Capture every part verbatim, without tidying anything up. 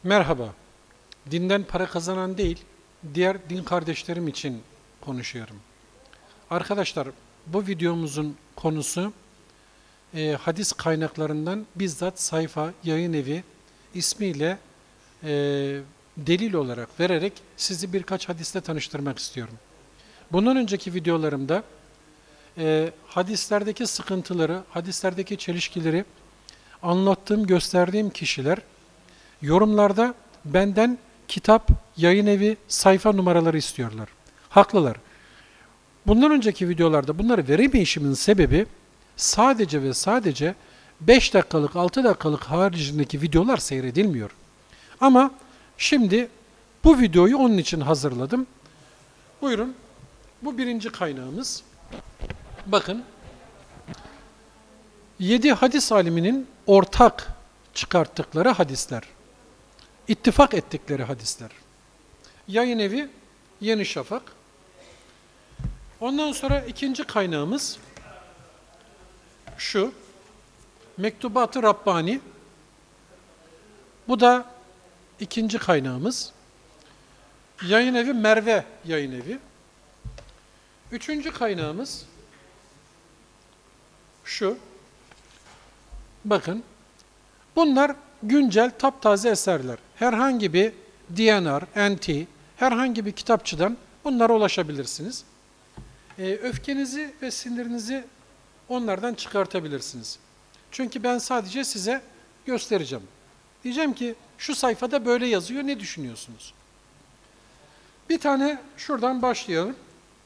Merhaba, dinden para kazanan değil, diğer din kardeşlerim için konuşuyorum. Arkadaşlar, bu videomuzun konusu e, hadis kaynaklarından bizzat sayfa, yayın evi ismiyle e, delil olarak vererek sizi birkaç hadisle tanıştırmak istiyorum. Bundan önceki videolarımda e, hadislerdeki sıkıntıları, hadislerdeki çelişkileri anlattığım, gösterdiğim kişiler yorumlarda benden kitap, yayın evi, sayfa numaraları istiyorlar. Haklılar. Bundan önceki videolarda bunları veremeyişimin sebebi sadece ve sadece beş dakikalık, altı dakikalık haricindeki videolar seyredilmiyor. Ama şimdi bu videoyu onun için hazırladım. Buyurun. Bu birinci kaynağımız. Bakın. Yedi hadis aliminin ortak çıkarttıkları hadisler. İttifak ettikleri hadisler. Yayın evi Yeni Şafak. Ondan sonra ikinci kaynağımız şu. Mektubat-ı Rabbani. Bu da ikinci kaynağımız. Yayın evi Merve Yayın Evi. Üçüncü kaynağımız şu. Bakın. Bunlar güncel, taptaze eserler. Herhangi bir D N R, N T, herhangi bir kitapçıdan bunlara ulaşabilirsiniz. Ee, öfkenizi ve sinirinizi onlardan çıkartabilirsiniz. Çünkü ben sadece size göstereceğim. Diyeceğim ki şu sayfada böyle yazıyor, ne düşünüyorsunuz? Bir tane şuradan başlayalım.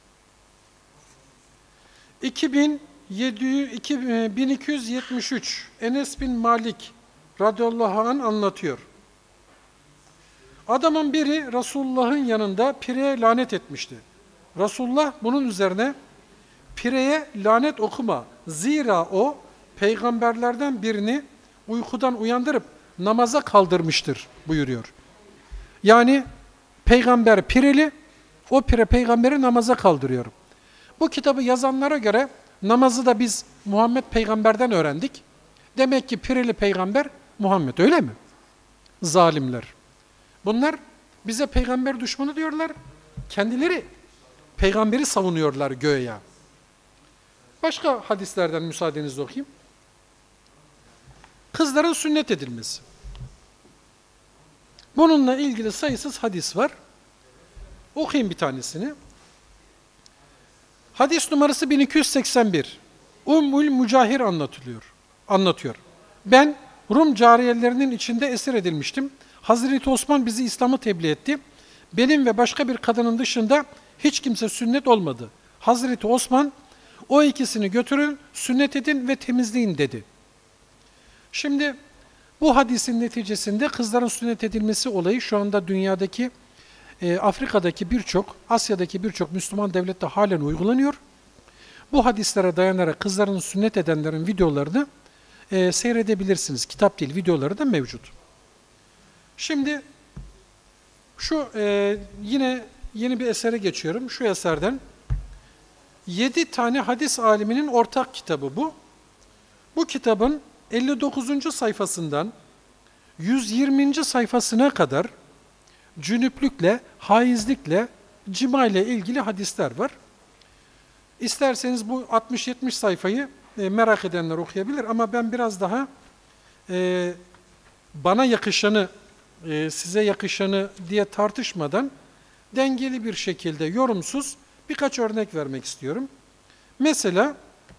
bin iki yüz yetmiş üç Enes bin Malik radıyallahu anh anlatıyor. Adamın biri Resulullah'ın yanında pireye lanet etmişti. Resulullah bunun üzerine pireye lanet okuma. Zira o peygamberlerden birini uykudan uyandırıp namaza kaldırmıştır buyuruyor. Yani peygamber pireli, o pire peygamberi namaza kaldırıyor. Bu kitabı yazanlara göre namazı da biz Muhammed peygamberden öğrendik. Demek ki pireli peygamber Muhammed, öyle mi? Zalimler. Bunlar bize peygamber düşmanı diyorlar. Kendileri peygamberi savunuyorlar göğe. Başka hadislerden müsaadenizle okuyayım. Kızların sünnet edilmesi. Bununla ilgili sayısız hadis var. Okuyayım bir tanesini. Hadis numarası bin iki yüz seksen bir. Ummul Mücahir anlatılıyor. Anlatıyor. Ben Rum cariyelerinin içinde esir edilmiştim. Hazreti Osman bizi İslam'ı tebliğ etti. Benim ve başka bir kadının dışında hiç kimse sünnet olmadı. Hazreti Osman o ikisini götürün, sünnet edin ve temizleyin dedi. Şimdi bu hadisin neticesinde kızların sünnet edilmesi olayı şu anda dünyadaki, e, Afrika'daki birçok, Asya'daki birçok Müslüman devlette halen uygulanıyor. Bu hadislere dayanarak kızların sünnet edenlerin videolarını e, seyredebilirsiniz. Kitap değil, videoları da mevcut. Şimdi şu e, yine yeni bir esere geçiyorum. Şu eserden yedi tane hadis aliminin ortak kitabı bu. Bu kitabın elli dokuzuncu sayfasından yüz yirminci sayfasına kadar cünüplükle, haizlikle, cima ile ilgili hadisler var. İsterseniz bu altmış yetmiş sayfayı e, merak edenler okuyabilir ama ben biraz daha e, bana yakışanı, e, size yakışanı diye tartışmadan dengeli bir şekilde, yorumsuz birkaç örnek vermek istiyorum. Mesela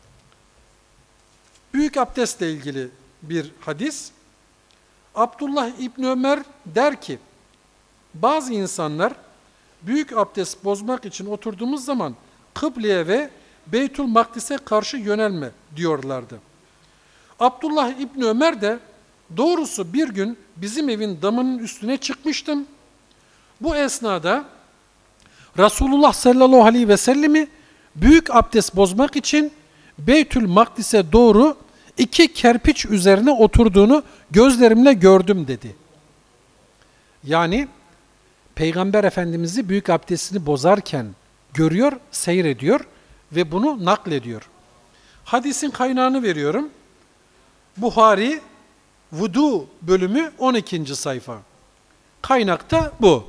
büyük abdestle ilgili bir hadis. Abdullah İbni Ömer der ki, bazı insanlar büyük abdest bozmak için oturduğumuz zaman kıbleye ve Beytül Makdis'e karşı yönelme diyorlardı. Abdullah İbni Ömer de, doğrusu bir gün bizim evin damının üstüne çıkmıştım. Bu esnada Resulullah sallallahu aleyhi ve sellemi büyük abdest bozmak için Beytül Makdis'e doğru iki kerpiç üzerine oturduğunu gözlerimle gördüm dedi. Yani Peygamber Efendimiz'i büyük abdestini bozarken görüyor, seyrediyor ve bunu naklediyor. Hadisin kaynağını veriyorum. Buhari Vudu bölümü on ikinci sayfa. Kaynakta bu.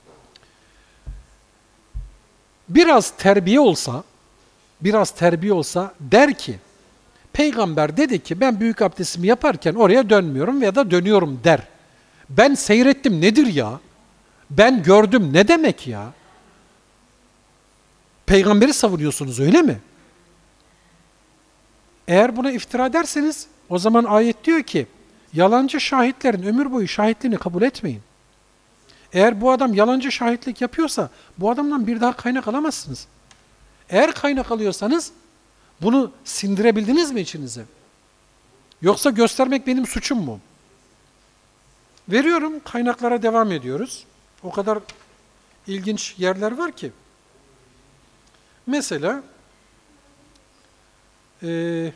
Biraz terbiye olsa, biraz terbiye olsa der ki, Peygamber dedi ki ben büyük abdestimi yaparken oraya dönmüyorum ya da dönüyorum der. Ben seyrettim nedir ya? Ben gördüm ne demek ya? Peygamberi savunuyorsunuz öyle mi? Eğer buna iftira ederseniz o zaman ayet diyor ki yalancı şahitlerin ömür boyu şahitliğini kabul etmeyin. Eğer bu adam yalancı şahitlik yapıyorsa bu adamdan bir daha kaynak alamazsınız. Eğer kaynak alıyorsanız bunu sindirebildiniz mi içinize? Yoksa göstermek benim suçum mu? Veriyorum, kaynaklara devam ediyoruz. O kadar ilginç yerler var ki. Mesela e,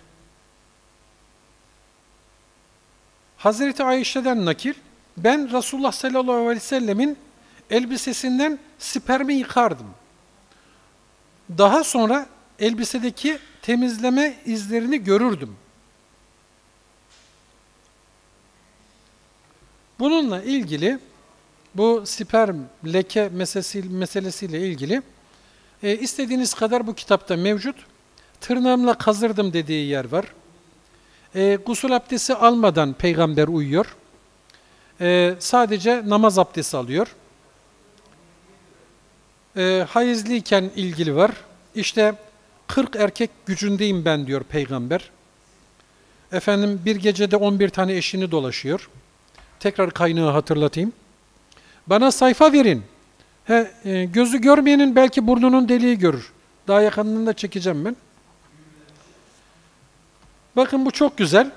Hazreti Ayşe'den nakil, ben Resulullah sallallahu aleyhi ve sellemin elbisesinden spermi yıkardım. Daha sonra elbisedeki temizleme izlerini görürdüm. Bununla ilgili, bu sperm, leke meselesi, meselesiyle ilgili e, istediğiniz kadar bu kitapta mevcut. Tırnağımla kazırdım dediği yer var. E, gusül abdesti almadan peygamber uyuyor. E, sadece namaz abdesti alıyor. E, hayızlıyken ilgili var. İşte kırk erkek gücündeyim ben diyor peygamber. Efendim bir gecede on bir tane eşini dolaşıyor. Tekrar kaynağı hatırlatayım. Bana sayfa verin. He, e, gözü görmeyenin belki burnunun deliği görür. Daha yakınını da çekeceğim ben. Bakın bu çok güzel.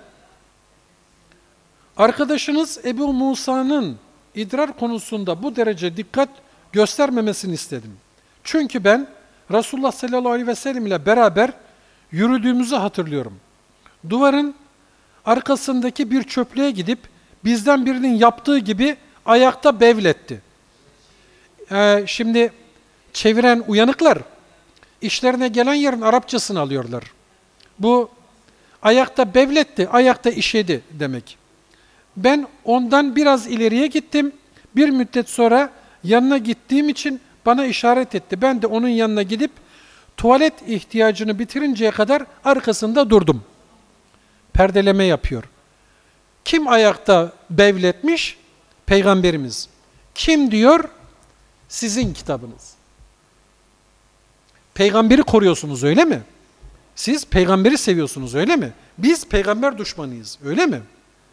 Arkadaşınız Ebu Musa'nın idrar konusunda bu derece dikkat göstermemesini istedim. Çünkü ben Resulullah sallallahu aleyhi ve sellem ile beraber yürüdüğümüzü hatırlıyorum. Duvarın arkasındaki bir çöplüğe gidip bizden birinin yaptığı gibi ayakta bevletti. Ee, şimdi çeviren uyanıklar işlerine gelen yerin Arapçasını alıyorlar. Bu ayakta bevletti, ayakta işedi demek. Ben ondan biraz ileriye gittim. Bir müddet sonra yanına gittiğim için bana işaret etti. Ben de onun yanına gidip tuvalet ihtiyacını bitirinceye kadar arkasında durdum. Perdeleme yapıyor. Kim ayakta bevletmiş? Peygamberimiz. Kim diyor? Sizin kitabınız. Peygamberi koruyorsunuz öyle mi? Siz peygamberi seviyorsunuz öyle mi? Biz peygamber düşmanıyız öyle mi?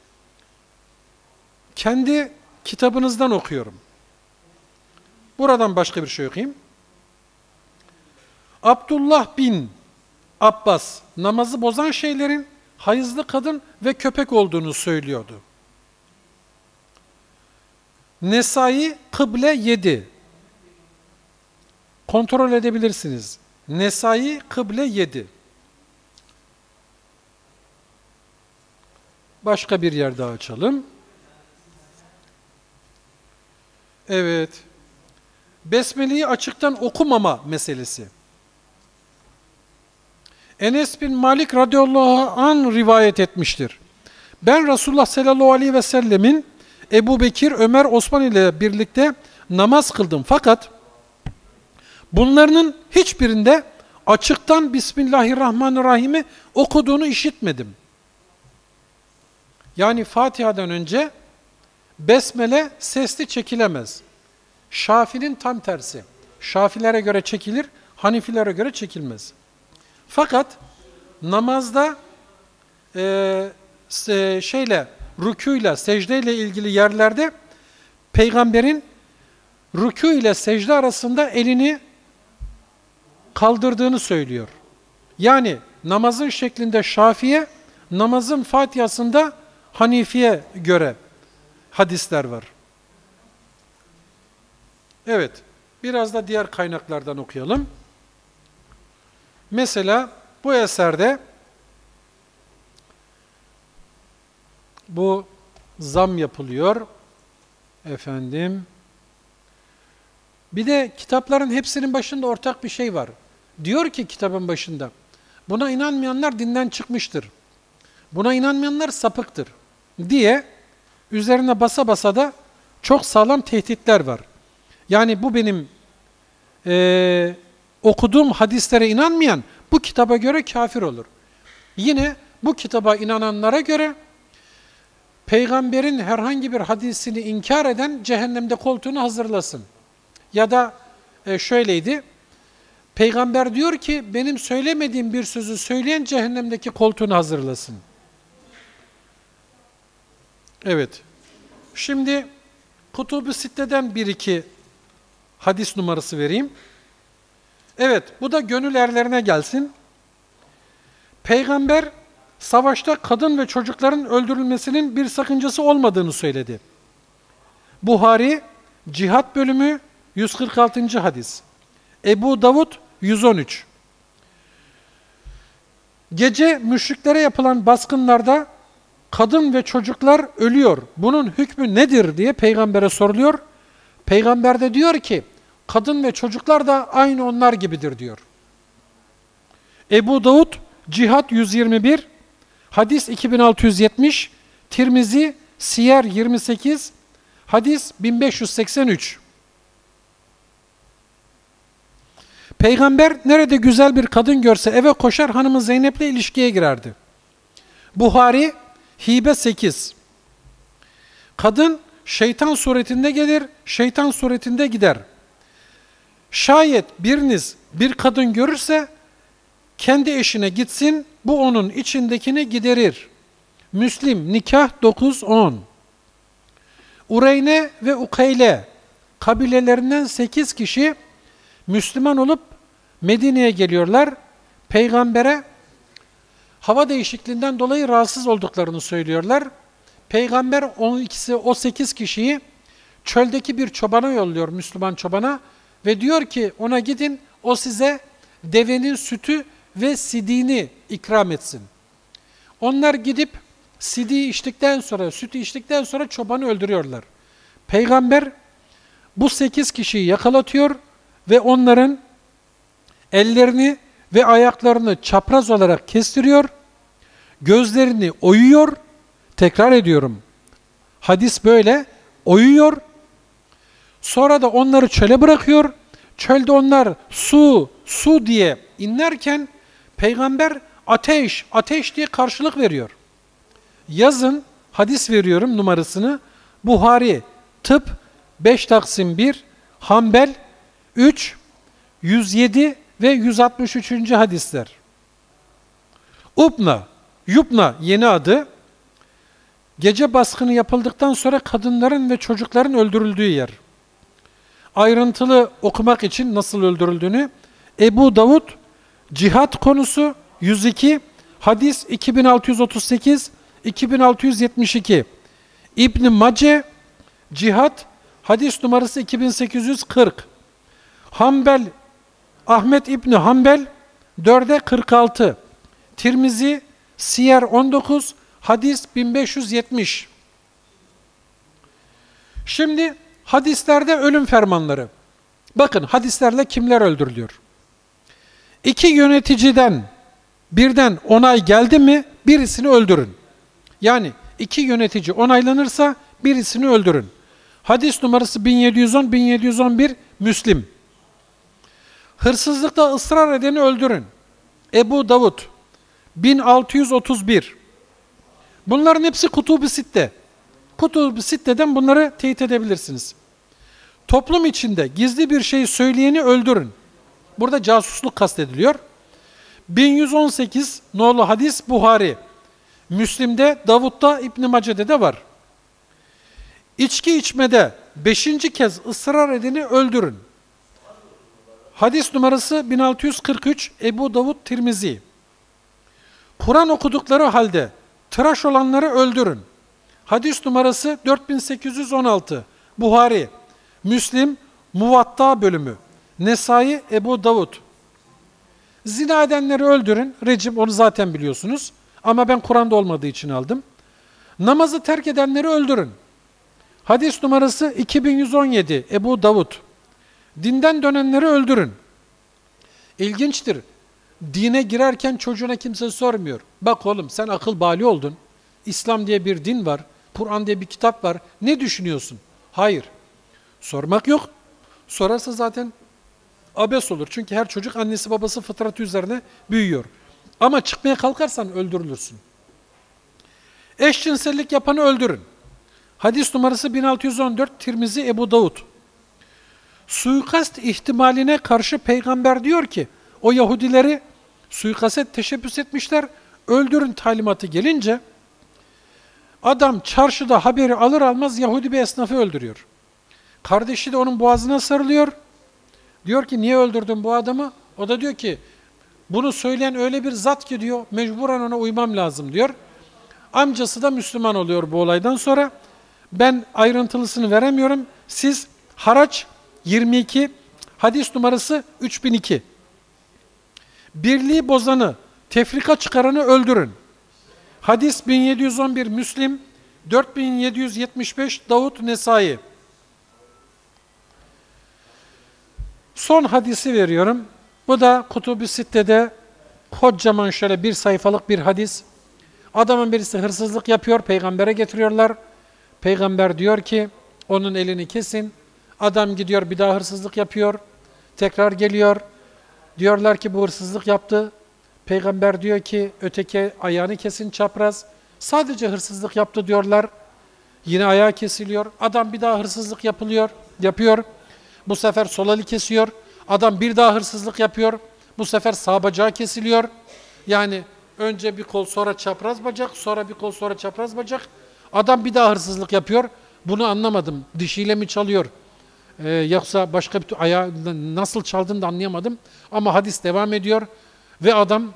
Kendi kitabınızdan okuyorum. Buradan başka bir şey okuyayım. Abdullah bin Abbas namazı bozan şeylerin hayızlı kadın ve köpek olduğunu söylüyordu. Nesai kıble yedi. Kontrol edebilirsiniz. Nesai kıble yedi. Başka bir yer daha açalım. Evet. Besmele'yi açıktan okumama meselesi. Enes bin Malik radıyallahu anh rivayet etmiştir. Ben Resulullah sallallahu aleyhi ve sellemin Ebu Bekir, Ömer, Osman ile birlikte namaz kıldım. Fakat bunların hiçbirinde açıktan Bismillahirrahmanirrahim'i okuduğunu işitmedim. Yani Fatiha'dan önce Besmele sesli çekilemez. Şafi'nin tam tersi. Şafilere göre çekilir, Hanifilere göre çekilmez. Fakat namazda e, şeyle, rükûyla, secdeyle ilgili yerlerde Peygamberin rükû ile secde arasında elini kaldırdığını söylüyor. Yani namazın şeklinde Şafi'ye, namazın Fatiha'sında Hanifi'ye göre hadisler var. Evet, biraz da diğer kaynaklardan okuyalım. Mesela bu eserde bu zam yapılıyor. Efendim. Bir de kitapların hepsinin başında ortak bir şey var. Diyor ki kitabın başında, buna inanmayanlar dinden çıkmıştır. Buna inanmayanlar sapıktır diye üzerine basa basa da çok sağlam tehditler var. Yani bu benim e, okuduğum hadislere inanmayan bu kitaba göre kafir olur. Yine bu kitaba inananlara göre peygamberin herhangi bir hadisini inkar eden cehennemde koltuğunu hazırlasın. Ya da e, şöyleydi, peygamber diyor ki benim söylemediğim bir sözü söyleyen cehennemdeki koltuğunu hazırlasın. Evet. Şimdi Kutub-ı Sitte'den bir iki hadis numarası vereyim. Evet, bu da gönül erlerine gelsin. Peygamber savaşta kadın ve çocukların öldürülmesinin bir sakıncası olmadığını söyledi. Buhari, Cihat bölümü yüz kırk altıncı hadis. Ebu Davud yüz on üç. Gece müşriklere yapılan baskınlarda kadın ve çocuklar ölüyor. Bunun hükmü nedir diye peygambere soruluyor. Peygamber de diyor ki, kadın ve çocuklar da aynı onlar gibidir diyor. Ebu Davud, Cihat yüz yirmi bir, hadis iki bin altı yüz yetmiş, Tirmizi, Siyer yirmi sekiz, hadis bin beş yüz seksen üç. Peygamber nerede güzel bir kadın görse eve koşar, hanımı Zeynep'le ilişkiye girerdi. Buhari, Hibe sekiz. Kadın şeytan suretinde gelir, şeytan suretinde gider. Şayet biriniz bir kadın görürse kendi eşine gitsin, bu onun içindekini giderir. Müslim, Nikah dokuz on. Ureyne ve Ukayle kabilelerinden sekiz kişi Müslüman olup Medine'ye geliyorlar. Peygamber'e hava değişikliğinden dolayı rahatsız olduklarını söylüyorlar. Peygamber on ikisi, o sekiz kişiyi çöldeki bir çobana yolluyor, Müslüman çobana, ve diyor ki ona gidin, o size devenin sütü ve sidiğini ikram etsin. Onlar gidip sidiği içtikten sonra, sütü içtikten sonra çobanı öldürüyorlar. Peygamber bu sekiz kişiyi yakalatıyor ve onların ellerini ve ayaklarını çapraz olarak kestiriyor, gözlerini oyuyor, tekrar ediyorum, hadis böyle, oyuyor, sonra da onları çöle bırakıyor, çölde onlar su, su diye inlerken Peygamber ateş, ateş diye karşılık veriyor. Yazın, hadis veriyorum numarasını, Buhari, Tıp, beş Taksim bir, Hanbel, üç, yüz yedi ve yüz altmış üçüncü hadisler. Upna, Yupna yeni adı, gece baskını yapıldıktan sonra kadınların ve çocukların öldürüldüğü yer. Ayrıntılı okumak için nasıl öldürüldüğünü, Ebu Davud, cihat konusu yüz iki, hadis iki bin altı yüz otuz sekiz, iki bin altı yüz yetmiş iki. İbn Mace, cihat, hadis numarası iki bin sekiz yüz kırk. Hanbel, Ahmet İbni Hanbel, dörde kırk altı. Tirmizi, Siyer on dokuz, hadis bin beş yüz yetmiş. Şimdi hadislerde ölüm fermanları. Bakın hadislerle kimler öldürülüyor? İki yöneticiden birden onay geldi mi birisini öldürün. Yani iki yönetici onaylanırsa birisini öldürün. Hadis numarası bin yedi yüz on bin yedi yüz on bir Müslim. Hırsızlıkta ısrar edeni öldürün. Ebu Davud bin altı yüz otuz bir. Bunların hepsi Kutub-ı Sitte. Kutub-ı Sitte'den bunları teyit edebilirsiniz. Toplum içinde gizli bir şey söyleyeni öldürün. Burada casusluk kastediliyor. bin yüz on sekiz nolu hadis Buhari. Müslim'de, Davud'da, İbn Mace'de de var. İçki içmede beşinci kez ısrar edeni öldürün. Hadis numarası bin altı yüz kırk üç Ebu Davud, Tirmizi. Kur'an okudukları halde tıraş olanları öldürün. Hadis numarası dört bin sekiz yüz on altı Buhari. Müslim, Muvatta bölümü. Nesai, Ebu Davud. Zina edenleri öldürün. Recim, onu zaten biliyorsunuz. Ama ben Kur'an'da olmadığı için aldım. Namazı terk edenleri öldürün. Hadis numarası iki bin yüz on yedi Ebu Davud. Dinden dönenleri öldürün. İlginçtir. Dine girerken çocuğuna kimse sormuyor. Bak oğlum, sen akıl bali oldun. İslam diye bir din var. Kur'an diye bir kitap var. Ne düşünüyorsun? Hayır. Sormak yok. Sorarsa zaten abes olur. Çünkü her çocuk annesi babası fıtratı üzerine büyüyor. Ama çıkmaya kalkarsan öldürülürsün. Eşcinsellik yapanı öldürün. Hadis numarası bin altı yüz on dört Tirmizi Ebu Davud. Suikast ihtimaline karşı peygamber diyor ki, o Yahudileri suikaste teşebbüs etmişler, öldürün talimatı gelince, adam çarşıda haberi alır almaz Yahudi bir esnafı öldürüyor. Kardeşi de onun boğazına sarılıyor. Diyor ki niye öldürdün bu adamı? O da diyor ki bunu söyleyen öyle bir zat ki diyor mecburen ona uymam lazım diyor. Amcası da Müslüman oluyor bu olaydan sonra. Ben ayrıntılısını veremiyorum. Siz haraç yirmi iki, hadis numarası üç bin iki. Birliği bozanı, tefrika çıkaranı öldürün. Hadis bin yedi yüz on bir Müslim, dört bin yedi yüz yetmiş beş Davud Nesai. Son hadisi veriyorum. Bu da Kutub-i Sitte'de kocaman şöyle bir sayfalık bir hadis. Adamın birisi hırsızlık yapıyor, peygambere getiriyorlar. Peygamber diyor ki onun elini kesin. Adam gidiyor bir daha hırsızlık yapıyor. Tekrar geliyor. Diyorlar ki bu hırsızlık yaptı. Peygamber diyor ki öteki ayağını kesin çapraz. Sadece hırsızlık yaptı diyorlar. Yine ayağı kesiliyor. Adam bir daha hırsızlık yapılıyor, yapıyor. Bu sefer sol eli kesiyor. Adam bir daha hırsızlık yapıyor. Bu sefer sağ bacağı kesiliyor. Yani önce bir kol, sonra çapraz bacak, sonra bir kol, sonra çapraz bacak. Adam bir daha hırsızlık yapıyor. Bunu anlamadım. Dişiyle mi çalıyor? Ee, yoksa başka bir ayağı nasıl çaldığını da anlayamadım. Ama hadis devam ediyor. Ve adam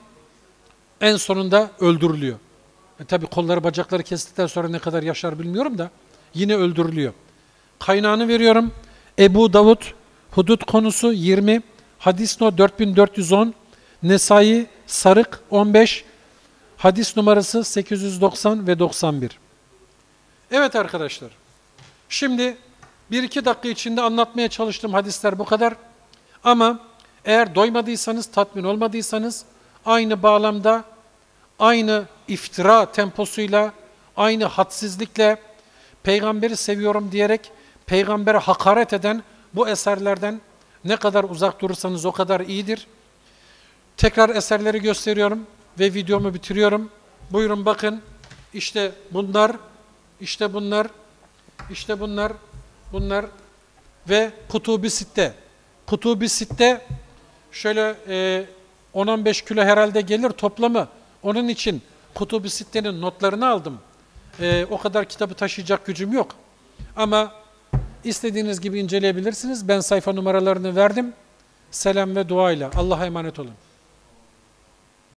en sonunda öldürülüyor. E, tabii kolları, bacakları kestikten sonra ne kadar yaşar bilmiyorum da yine öldürülüyor. Kaynağını veriyorum. Ebu Davud, hudut konusu yirmi, hadis no dört bin dört yüz on, Nesai, Sarık on beş, hadis numarası sekiz yüz doksan ve doksan bir. Evet arkadaşlar, şimdi bir iki dakika içinde anlatmaya çalıştığım hadisler bu kadar. Ama eğer doymadıysanız, tatmin olmadıysanız, aynı bağlamda, aynı iftira temposuyla, aynı hadsizlikle, peygamberi seviyorum diyerek, peygambere hakaret eden bu eserlerden ne kadar uzak durursanız o kadar iyidir. Tekrar eserleri gösteriyorum ve videomu bitiriyorum. Buyurun bakın, işte bunlar, işte bunlar, işte bunlar, bunlar ve Kutub-i Sitte. Kutub-i Sitte şöyle e, on on beş kilo herhalde gelir toplamı. Onun için Kutub-i Sitte'nin notlarını aldım. E, o kadar kitabı taşıyacak gücüm yok. Ama istediğiniz gibi inceleyebilirsiniz. Ben sayfa numaralarını verdim. Selam ve duayla. Allah'a emanet olun.